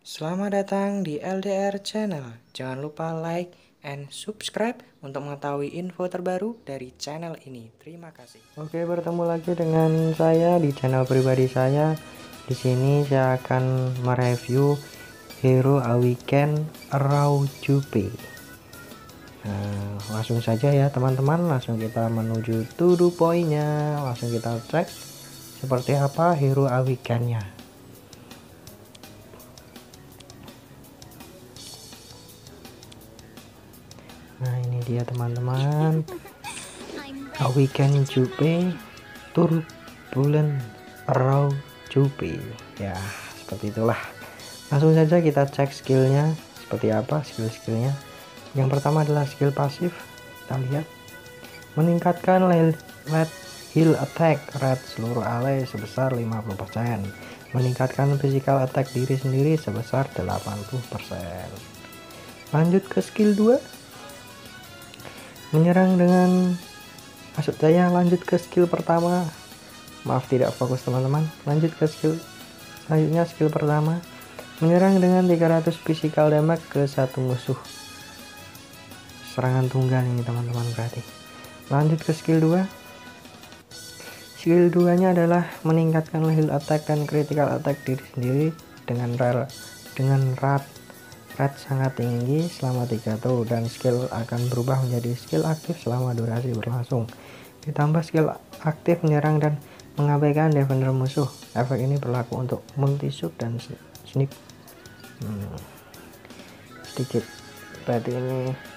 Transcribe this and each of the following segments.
Selamat datang di LDR Channel. Jangan lupa like and subscribe untuk mengetahui info terbaru dari channel ini. Terima kasih. Oke, bertemu lagi dengan saya di channel pribadi saya. Di sini saya akan mereview Hero Awaken Raw Jupe. Nah, langsung saja ya teman-teman, langsung kita menuju to do point-nya. Langsung kita cek seperti apa Hero Awaken-nya. Nah, ini dia teman-teman, Awaken Jupe Turbulent Raw Jupe. Ya, seperti itulah. Langsung saja kita cek skillnya seperti apa, skill-skillnya. Yang pertama adalah skill pasif. Kita lihat, meningkatkan let heal attack rate seluruh ally sebesar 50%, meningkatkan physical attack diri sendiri sebesar 80%. Lanjut ke skill 2, menyerang dengan, maksud saya lanjut ke skill pertama, maaf tidak fokus teman-teman. Lanjut ke skill selanjutnya, skill pertama, menyerang dengan 300 physical damage ke satu musuh. Serangan tunggal ini teman-teman berarti. Lanjut ke skill 2. Skill 2 nya adalah meningkatkan heal attack dan critical attack diri sendiri dengan rate sangat tinggi selama 3 turn, dan skill akan berubah menjadi skill aktif selama durasi berlangsung. Ditambah skill aktif menyerang dan mengabaikan defender musuh. Efek ini berlaku untuk multi shoot dan snipe. Sedikit berarti ini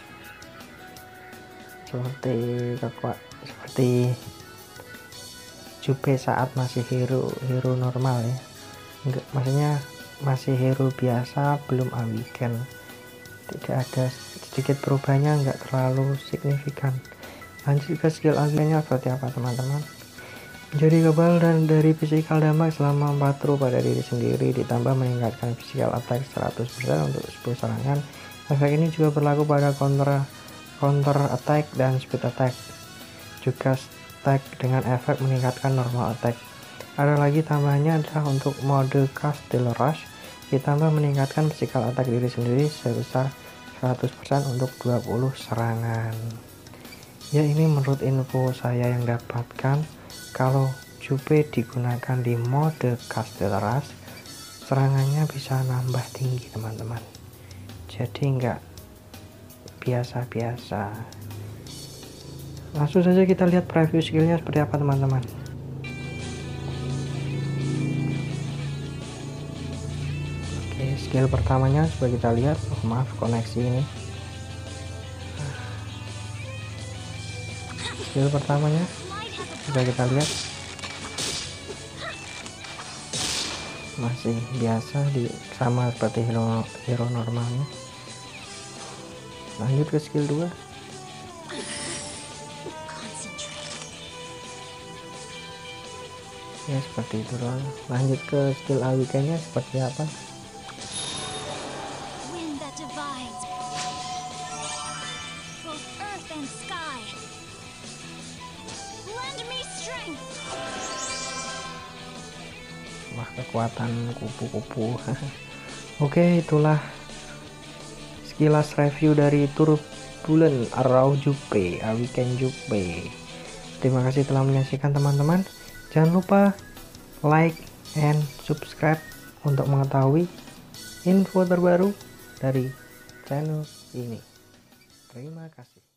seperti Jupe saat masih hero normal ya. Enggak, maksudnya masih hero biasa, belum Awaken. Tidak ada, sedikit perubahannya, enggak terlalu signifikan. Lanjut ke skill Awaken-nya seperti apa teman-teman. Menjadi kebal dan dari physical damage selama 4 throw pada diri sendiri, ditambah meningkatkan physical attack 100% untuk 10 serangan. Efek ini juga berlaku pada counter attack dan speed attack. Juga stack dengan efek meningkatkan normal attack. Ada lagi tambahannya adalah untuk mode Castle Rush, ditambah meningkatkan physical attack diri sendiri sebesar 100% untuk 20 serangan. Ya, ini menurut info saya yang dapatkan, kalau Jupe digunakan di mode Castle Rush, serangannya bisa nambah tinggi teman-teman. Jadi enggak biasa-biasa. Langsung saja kita lihat preview skillnya seperti apa teman-teman. Skill pertamanya coba kita lihat. Maaf koneksi ini. Skill pertamanya coba kita lihat, masih biasa, sama seperti hero normalnya. Lanjut ke skill 2. Ya seperti itu doang. Lanjut ke skill Awaken-nya seperti apa. Wah, kekuatan kupu-kupu. Oke, itulah sekilas review dari Turbulent Raw Jupe, Awaken Jupe. Terima kasih telah menyaksikan teman-teman. Jangan lupa like and subscribe untuk mengetahui info terbaru dari channel ini. Terima kasih.